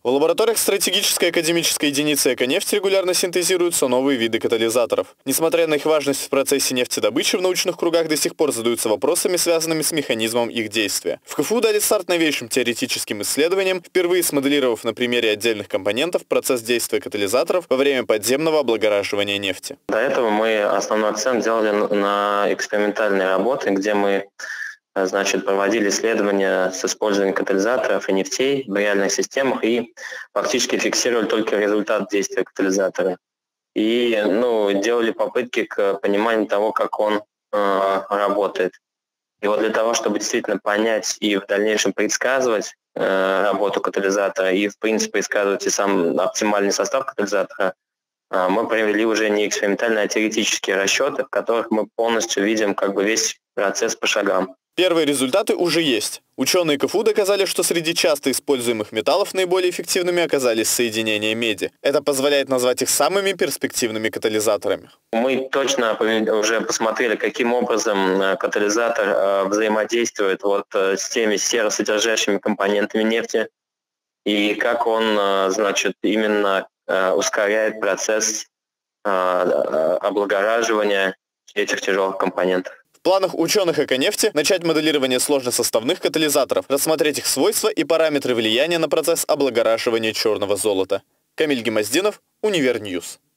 В лабораториях стратегической академической единицы «Эконефть» регулярно синтезируются новые виды катализаторов. Несмотря на их важность в процессе нефтедобычи, в научных кругах до сих пор задаются вопросами, связанными с механизмом их действия. В КФУ дали старт новейшим теоретическим исследованиям, впервые смоделировав на примере отдельных компонентов процесс действия катализаторов во время подземного облагораживания нефти. До этого мы основной акцент делали на экспериментальные работы, где мы проводили исследования с использованием катализаторов и нефтей в реальных системах и фактически фиксировали только результат действия катализатора. И делали попытки к пониманию того, как он работает. И вот для того, чтобы действительно понять и в дальнейшем предсказывать работу катализатора и, в принципе, предсказывать и сам оптимальный состав катализатора, мы провели уже не экспериментальные, а теоретические расчеты, в которых мы полностью видим весь процесс по шагам. Первые результаты уже есть. Ученые КФУ доказали, что среди часто используемых металлов наиболее эффективными оказались соединения меди. Это позволяет назвать их самыми перспективными катализаторами. Мы точно уже посмотрели, каким образом катализатор взаимодействует с теми серосодержащими компонентами нефти и как он, именно ускоряет процесс облагораживания этих тяжелых компонентов. В планах ученых «Эконефти» начать моделирование сложносоставных катализаторов, рассмотреть их свойства и параметры влияния на процесс облагораживания черного золота. Камиль Гемоздинов, Универньюз.